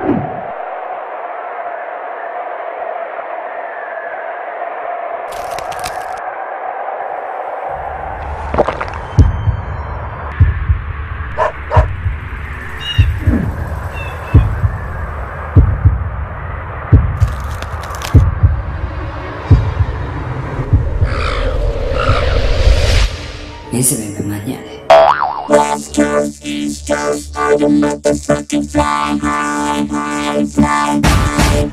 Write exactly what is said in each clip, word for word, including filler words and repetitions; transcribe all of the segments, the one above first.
Ese me mañana. West Coast, East Coast, are the motherfucking fly high, high, fly high,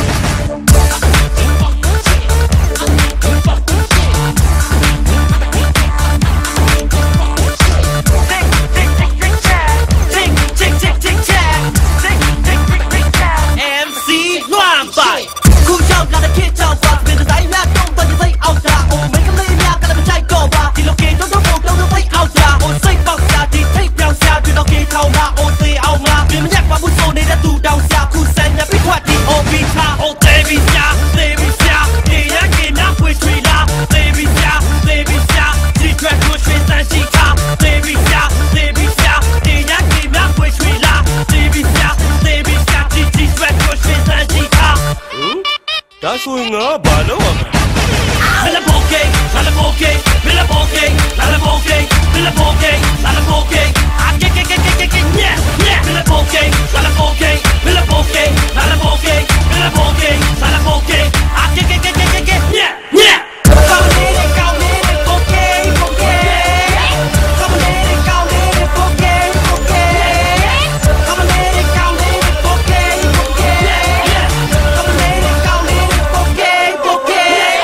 em xê Hlwan Paing khu châu là đã kia châu và về từ tay mẹ đông và như thấy ao trà ôm mấy cái ly mẹ cả là mình trai cò và thì lo kia nó nó buồn đâu nó thấy ao trà ôm xây bao xa thì thấy bao xa thì lo kia thâu mà ôm tê ao mà vì mình nhắc vào bút sô này đã tù đau xa khu sen nhà biết hoạt thì ôm bi tha ôm tê bi xa tê bi xa thì nhá kia nát quê truy la tê bi xa tê bi xa chỉ chuyện của chuyên gia chỉ tha tê bi xa tê bi xa thì nhá kia nát quê truy la tê bi xa tê bi xa chỉ chỉ chuyện của chuyên gia chỉ tha đã xui ngỡ bà nữa mà me la boque, la la boque, me la boque, la la boque, me la boque, la la boque, ah que que que que que que ñe ñe, me la boque, la la boque, me la boque, la la boque, me la boque, la la boque, ah que que que que que que ñe ñe. Cao lên cao lên boque boque, cao lên cao lên boque boque, cao lên cao lên boque boque, cao lên cao lên boque boque.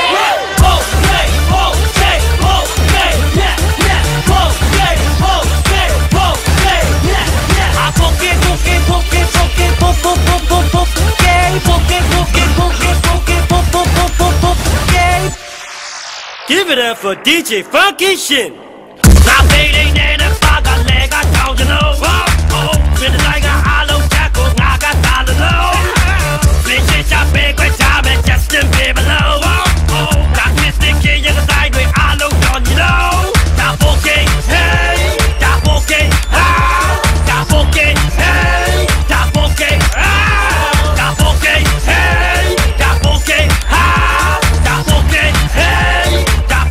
Give it up for D J Funky Shin. Now fading in the fog, I leg, I told you no. Oh, oh, been like a hollow jackal, I got dollar low. Bitches, I big with time and just in below. Oh, oh, got mystic kid, you can side with hollow, don't you know? Stop okay, hey, stop okay, ah, stop okay, hey, stop okay, ah, stop okay, hey, stop okay, ah, stop okay, hey.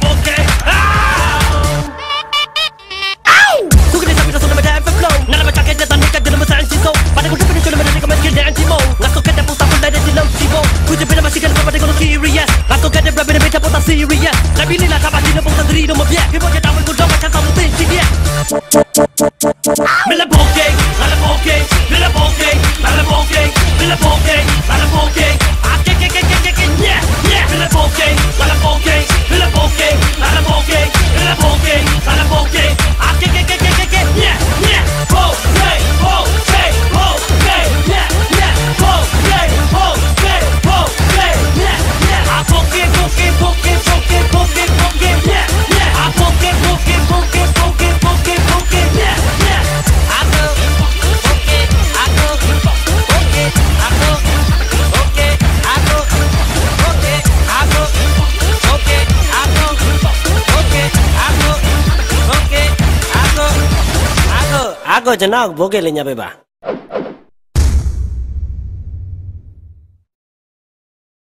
Serious, la vida y la capacidad de poder ir más bien. Que voy a dar un control para cantar un pinche bien. Me la boque, me la boque, me la boque, me la boque, me la boque, me la boque. Ah que que que que que que ñe ñe. Me la boque, me la boque, me la boque, me la boque, me la boque, me la boque. Ah que que que que que que ñe ñe. Oh hey oh hey oh hey ñe ñe. Oh hey oh hey oh hey ñe ñe. Ah boque boque boque. Aku jenang boke le nya be ba.